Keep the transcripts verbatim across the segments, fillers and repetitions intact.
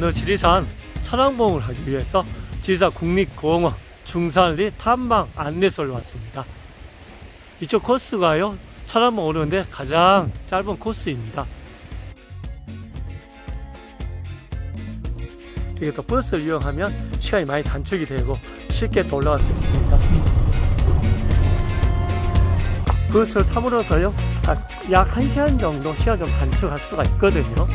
오늘 지리산 천왕봉을 하기 위해서 지리산 국립공원 중산리 탐방 안내소를 왔습니다. 이쪽 코스가요, 천왕봉 오르는데 가장 짧은 코스입니다. 이게 또 버스를 이용하면 시간이 많이 단축이 되고 쉽게 또 올라갈 수 있습니다. 버스를 탐으로서요 약 한 시간 정도 시간 좀 단축할 수가 있거든요.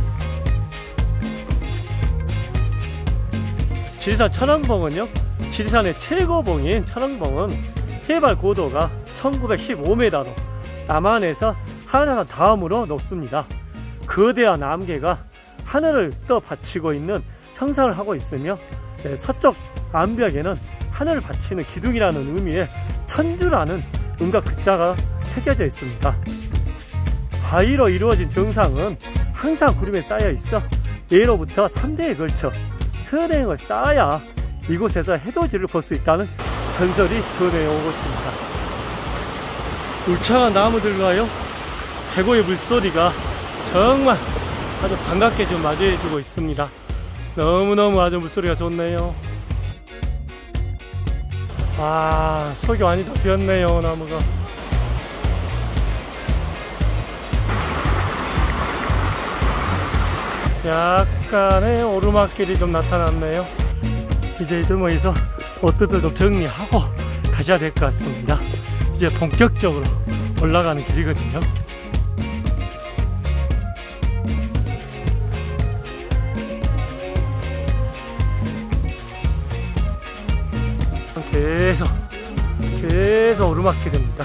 지리산 천왕봉은요, 지리산의 최고봉인 천왕봉은 해발 고도가 천구백십오 미터로 남한에서 한라산 다음으로 높습니다. 거대한 암개가 하늘을 떠받치고 있는 형상을 하고 있으며, 네, 서쪽 암벽에는 하늘을 받치는 기둥이라는 의미의 천주라는 음과 글자가 새겨져 있습니다. 바위로 이루어진 정상은 항상 구름에 쌓여 있어 예로부터 삼 대에 걸쳐 선행을 쌓아야 이곳에서 해돋이를 볼 수 있다는 전설이 전해오고 있습니다. 울창한 나무들과요 계곡의 물소리가 정말 아주 반갑게 좀 맞이해주고 있습니다. 너무너무 아주 물소리가 좋네요. 아, 속이 많이 더 비었네요, 나무가. 약간의 오르막길이 좀 나타났네요. 이제 이 들목에서 옷들도 좀 정리하고 가셔야 될 것 같습니다. 이제 본격적으로 올라가는 길이거든요. 계속 계속 오르막길입니다.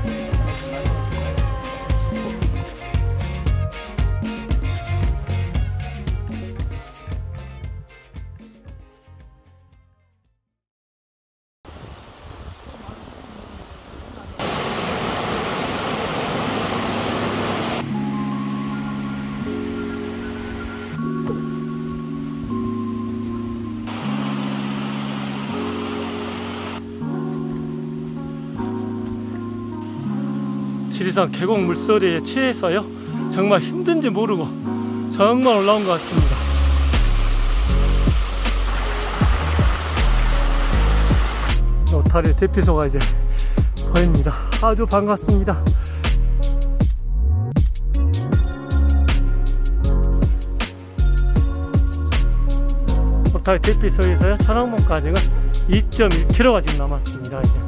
지리산 계곡 물소리에 취해서요 정말 힘든지 모르고 정말 올라온 것 같습니다. 노타리 대피소가 이제 보입니다. 아주 반갑습니다. 노타리 대피소에서요 천왕봉까지는 이 점 일 킬로미터가 지금 남았습니다. 이제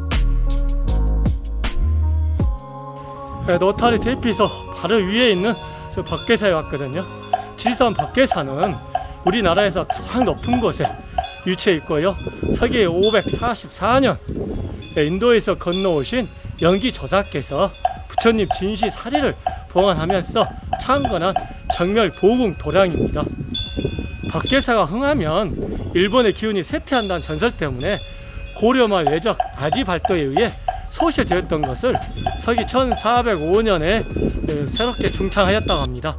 노타리 대피소 바로 위에 있는 저 법계사에 왔거든요. 지리산 법계사는 우리나라에서 가장 높은 곳에 위치해 있고요, 서기 오백사십사 년 인도에서 건너오신 연기 조사께서 부처님 진시 사리를 봉안하면서 창건한 정멸 보궁 도량입니다. 법계사가 흥하면 일본의 기운이 쇠퇴한다는 전설 때문에 고려말 외적 아지 발도에 의해 소실되었던 것을 서기 천사백오 년에 새롭게 중창하였다고 합니다.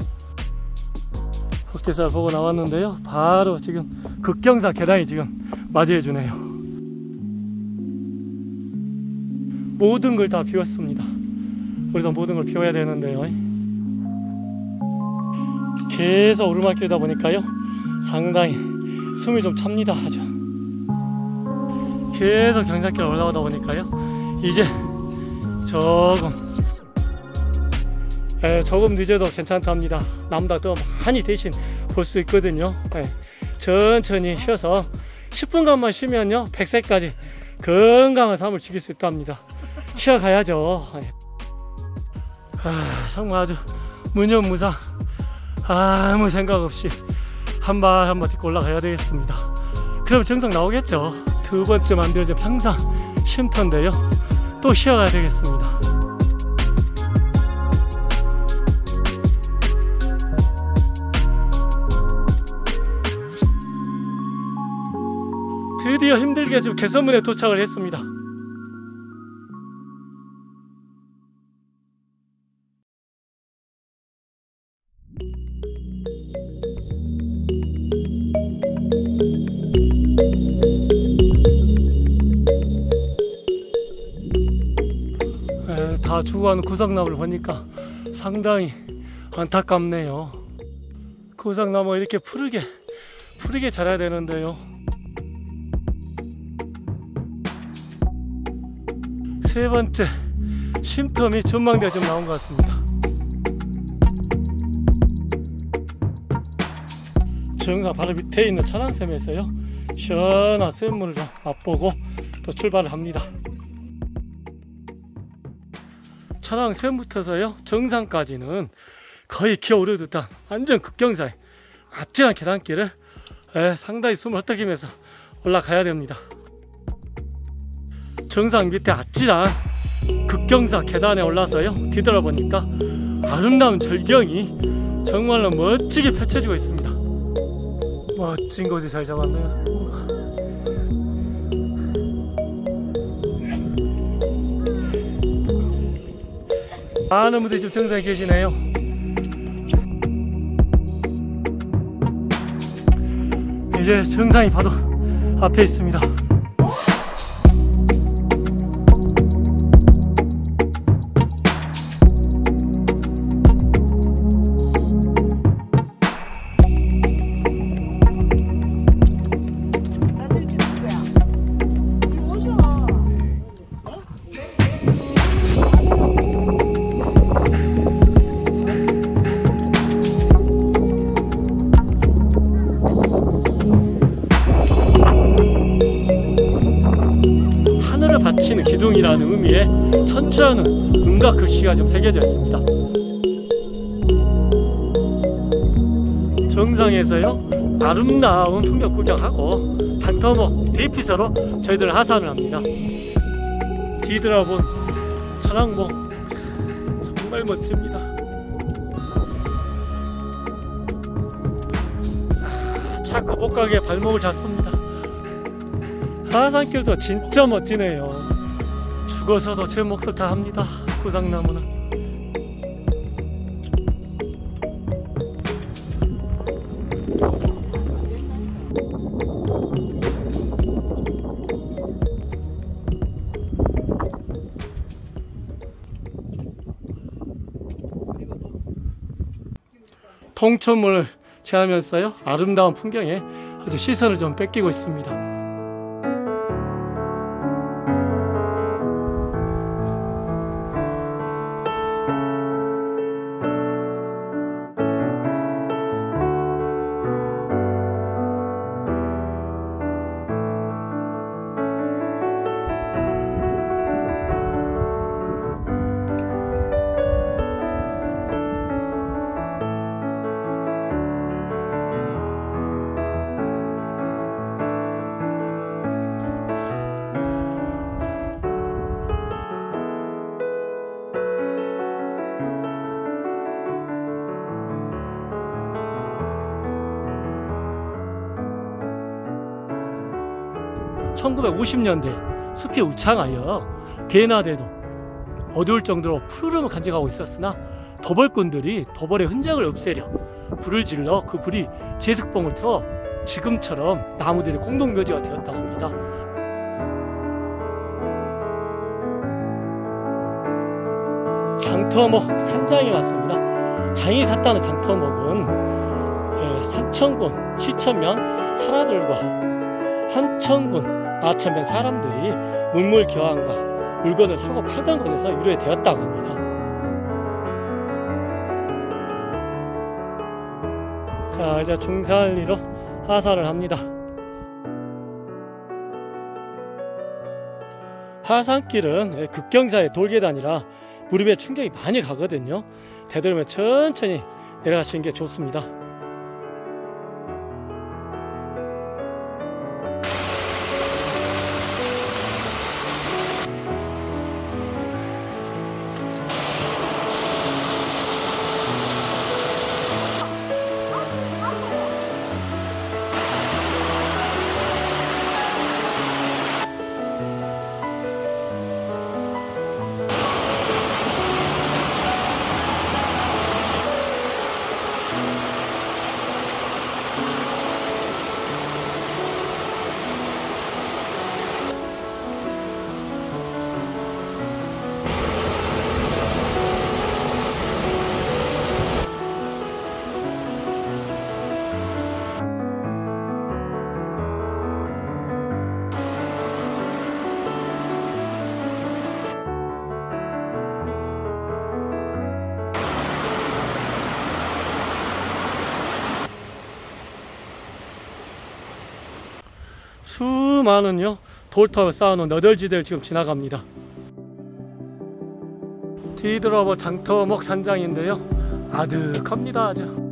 법계사를 보고 나왔는데요, 바로 지금 극경사 계단이 지금 맞이해 주네요. 모든 걸 다 비웠습니다. 우리도 모든 걸 비워야 되는데요, 계속 오르막길이다 보니까요 상당히 숨이 좀 찹니다. 아주 계속 경사길 올라오다 보니까요 이제 조금 에, 조금 늦어도 괜찮답니다. 남보다 더 많이 대신 볼 수 있거든요. 에, 천천히 쉬어서 십 분간만 쉬면요 백세까지 건강한 삶을 지킬 수 있답니다. 쉬어가야죠. 에. 아, 정말 아주 무념무상 아무 생각 없이 한 발 한 발 딛고 올라가야 되겠습니다. 그럼 정상 나오겠죠. 두 번째 만들어진 평상 쉼터인데요 또 쉬어가야 되겠습니다. 드디어 힘들게 지금 개선문에 도착을 했습니다. 다 죽어가는 구상나무를 보니까 상당히 안타깝네요. 구상나무가 이렇게 푸르게 푸르게 자라야 되는데요. 세 번째 쉼텀이 전망대가 좀 나온 것 같습니다. 정상 바로 밑에 있는 차량샘에서요 시원한 샘물을 좀 맛보고 또 출발을 합니다. 차량샘부터서요 정상까지는 거의 기어오르 듯한 완전 급경사의 아찔한 계단길을 에, 상당히 숨을 헐떡이면서 올라가야 됩니다. 정상 밑에 아찔한 급경사 계단에 올라서요 뒤돌아보니까 아름다운 절경이 정말로 멋지게 펼쳐지고 있습니다. 멋진 곳에 잘 잡았네요. 많은 분들이 지금 정상에 계시네요. 이제 정상이 바로 앞에 있습니다. 바치는 기둥이라는 의미의 천추라는 음각 글씨가 좀 새겨져 있습니다. 정상에서요 아름다운 풍경 구경하고 장터목 대피소로 저희들 하산을 합니다. 뒤돌아본 차량봉 정말 멋집니다. 아, 자꾸 못 가게 발목을 잡습니다. 하산길도 진짜 멋지네요. 죽어서도 제 몫을 다 합니다. 구상나무는. 통천문을 제하면서요 아름다운 풍경에 아주 시선을 좀 뺏기고 있습니다. 천구백오십 년대 숲이 우창하여 대낮에도 어두울 정도로 푸르름을 간직하고 있었으나 도벌꾼들이 도벌의 흔적을 없애려 불을 질러 그 불이 제습봉을 태워 지금처럼 나무들의 공동묘지가 되었다고 합니다. 장터목 산장에 왔습니다. 장이 샀다는 장터목은 사천군 시천면 사라들과 한천군 아천면 사람들이 문물교환과 물건을 사고 팔던 곳에서 유래되었다고 합니다. 자, 이제 중산리로 하산을 합니다. 하산길은 급경사의 돌계단이라 무릎에 충격이 많이 가거든요. 되도록이면 천천히 내려가시는 게 좋습니다. 수많은요 돌탑을 쌓아놓은 너덜지대를 지금 지나갑니다. 뒤돌아볼 장터목 산장인데요, 아득합니다. 아주